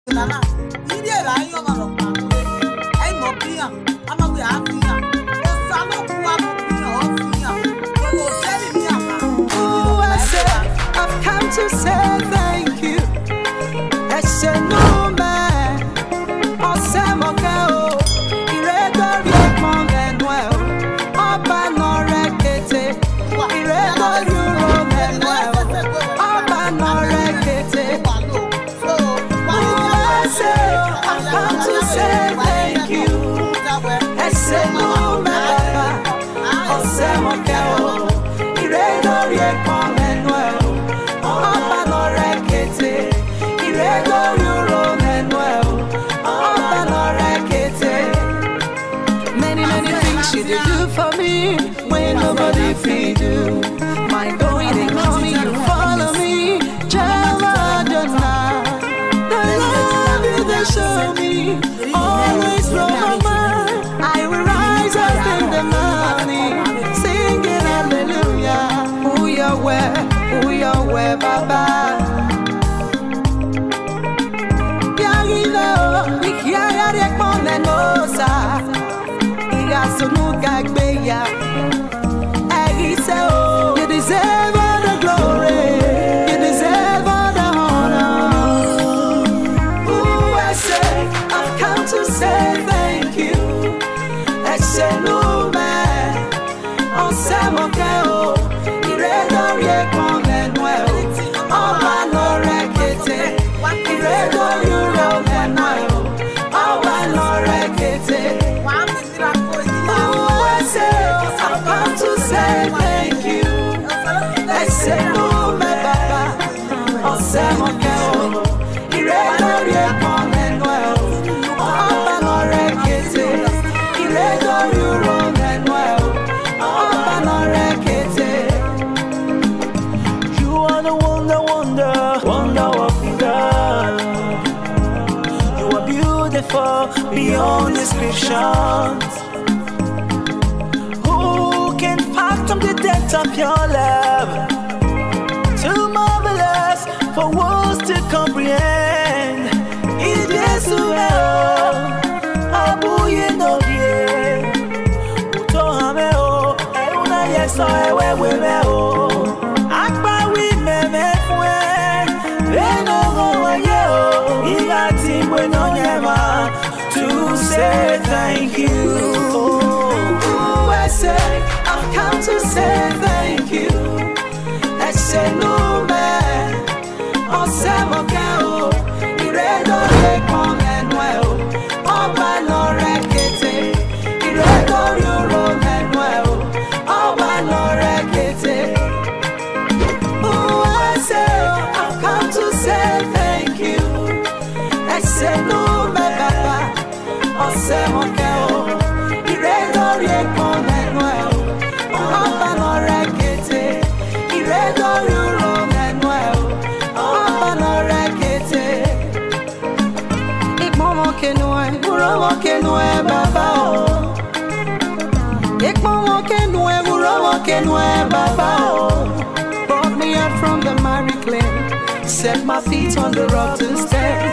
I've come to say thank you. I said no man. Many things you do for me when nobody feed you. My going and coming, you follow me. Jehovah Adonai, the love you they show me always blow my mind. I will rise up in the morning, singing hallelujah. Who you're where, Baba. You deserve all the glory, you deserve all the honor. Ooh, I say, I've come to say thank you. I say no man, on Samokeo, Iredor Yekon and well, on Manorekete, Iredor Euro and well, on Manorekete. Ooh, I say, I've come to say thank you. I say no, my Papa, on Samokeo, Iredor Yekon and well, on Manorekete, Iredor Euro and well, on Manorekete. You are the wonder working God. You are beautiful beyond descriptions. Who can fathom the depth of your love? Too marvelous for words to comprehend. It is well, Abuye no die. Uto hameo, euna yeso ewe wemeo. Akba wi meme fwe, eno gowa yeo. Igati bueno nyema to say thank you. Ooh, I say, I've come to say thank you. I say no man, on Samokeo, Iredor Yekon and well, on Manorekete, Iredor Euro and well, on Manorekete. Ooh, I say, I've come to say thank you. I say no man, Papa, on Samokeo, Iredor Yekon and well, on Manorekete, Iredor Euro and well, on Manorekete. Ikmomo kenwe, buromo kenwe, Baba. Ikmomo kenwe, buromo kenwe, Baba. Brought me up from the miry clay, set my feet on the rock to stand.